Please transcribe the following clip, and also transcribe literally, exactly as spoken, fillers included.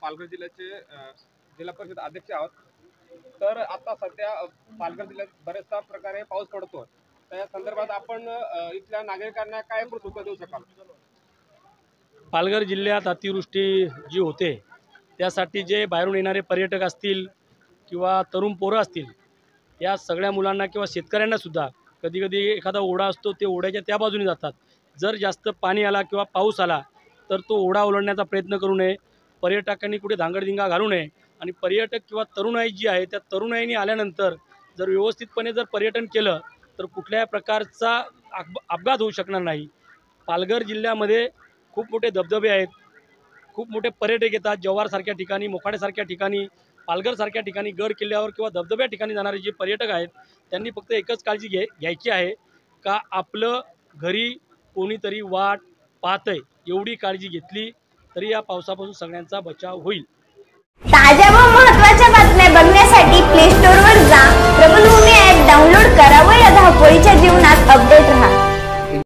पालघर जिल्ह्याचे अ, जिल्हा परिषद अध्यक्ष आहोत। तर आता सध्या अ, पालघर जिल्ह्यात बऱ्याचशा प्रकारे पाऊस पडतो, त्या संदर्भात आपण अ, इथल्या नागरिकांना काय सूचना देऊ शकाल? पालघर जिल्ह्यात अतिवृष्टी जी होते त्यासाठी जे बाहेरून येणारे पर्यटक असतील किंवा तरुण पोरं असतील, या सगळ्या मुलांना किंवा शेतकऱ्यांना सुद्धा कधी कधी एखादा ओढा असतो, ते ओढ्याच्या त्या बाजूने जातात। जर जास्त पाणी आला किंवा पाऊस आला तर तो ओढा ओलांडण्याचा प्रयत्न करू नये, पर्यटकांनी कुठे धांगडधिंगा घालू नये। आणि पर्यटक किंवा तरुणाई जी आहे त्या तरुणाईने आल्यानंतर जर व्यवस्थितपणे जर पर्यटन केलं तर कुठल्याही प्रकारचा अप अपघात होऊ शकणार नाही। पालघर जिल्ह्यामध्ये खूप मोठे धबधबे आहेत, खूप मोठे पर्यटक येतात। जव्हारसारख्या ठिकाणी, मोखाड्यासारख्या ठिकाणी, पालघरसारख्या ठिकाणी, गड किल्ल्यावर किंवा धबधब्या ठिकाणी जाणारे जे पर्यटक आहेत त्यांनी फक्त एकच काळजी घे घ्यायची आहे का आपलं घरी कोणीतरी वाट पाहतंय एवढी काळजी घेतली तरी या पावसापासून सगळ्यांचा बचाव होईल। ताज्या व महत्त्वाच्या बातम्या बघण्यासाठी प्ले स्टोअर